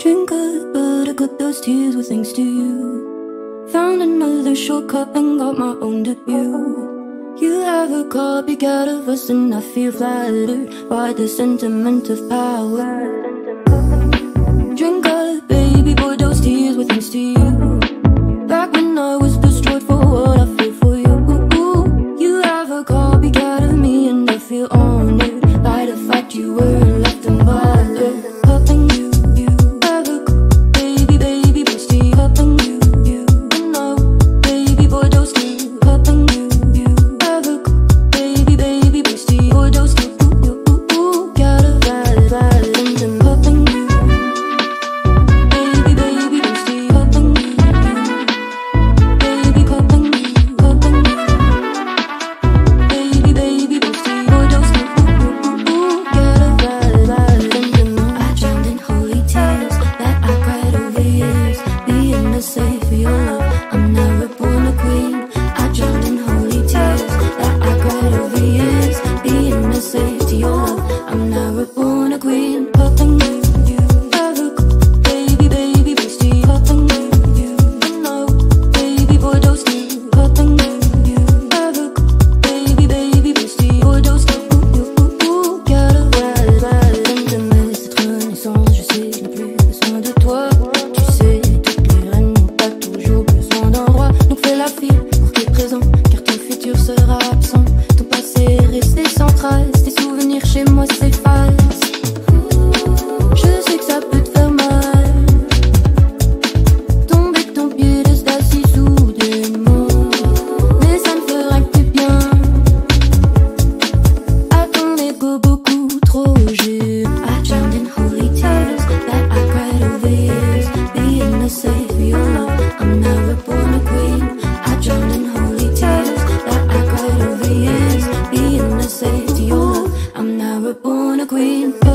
Drink good, but I got those tears were thanks to you. Found another shortcut and got my own debut. You have a copycat of us and I feel flattered by the sentiment of power. Drink good, baby boy, those tears were thanks to you. Back when I was destroyed for what I feel for you. You have a copycat of me and I feel honored by the fact you were left unbothered. Helping you, have a baby boy, stay helping you. And now, baby boy, those two helping you. Have a baby boy, stay boy, those two. Got a vibe and I'm helping you. Baby boy, stay helping you. Baby helping you, helping you. Baby boy, stay boy, those two. Got a vibe and I drowned in holy tears that I cried over years. Being the safe for your love, I'm never born a queen. I drowned in holy tears that I cried over years. Being the safe to your love, I'm never born a queen. Helping you, have a baby boy, stay helping you. And now, baby boy, those two helping you. Have a baby boy, stay boy, those two. Got a vibe and de mes cette renaissance, je sais, je n'ai plus besoin de toi. Tu sais, toutes les reines n'ont pas toujours besoin d'un roi. Donc fais la file pour qui est présent, car ton futur sera absent. Ton passé est resté sans trace, tes souvenirs chez moi s'effacent. Je sais que ça peut te faire mal, tomber de ton piédestal si soudainement, mais ça ne fera que du bien à ton ego beaucoup trop géant. I drowned in holy tears that I cried over years. Being the safe for your love, I'm never born a queen. I drowned in holy tears that I cried over years. Being the safe to your love, I'm never born a queen.